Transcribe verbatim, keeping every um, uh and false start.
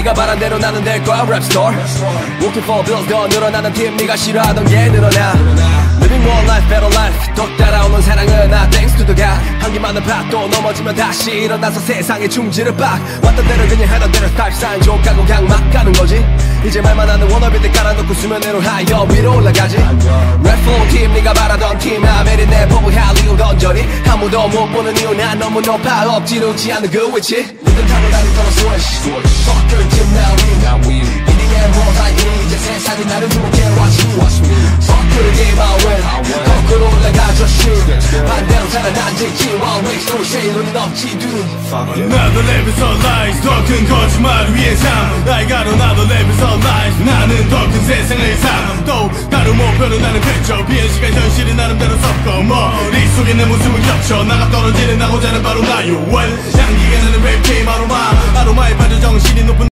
네가 바란 대로 나는 될 거야 랩스토어. Working for bills 더 늘어나는 팀 네가 싫어하던 게 늘어나. Living more life better life 또 따라오는 사랑은 나 thanks to the God. 한기 많은 밭도 넘어지면 다시 일어나서 세상에 충지를 빡. 왔던 대로 그냥 하던 대로 스타일 사인 족하고 그냥 막 가는 거지. 이제 말만 하는 워너비들 깔아놓고 수면으로 하여 위로 올라가지. Red flow 팀 네가 바라던 팀 아메리 내 법을 할 이유 던져리. 아무도 못 보는 이유 난 너무 높아 억지르지 않는 그 위치. 리듬 타고 다니던 switch Fuck your team now we 이닝에 뭐다 이제 세상이 나를 주목해 watch me Fuck your game I win 거꾸로 올라가줘 shoot 반대로 살아난지 One week to shade 눈이 없지 dude. Another level of lies 더 큰 거짓말 위해 삶. I got another level of lies. 나는 더 큰 세상을 삶. 또 다른 목표로 나는 그쳐 비행 시간 현실이 나름대로 섞어 머릿속에 내 모습을 겹쳐 나가 떨어지는 나고자는 바로 나요. Well 향기가 나는 랩 게임 아로마 아로마의 반전 정신이 높은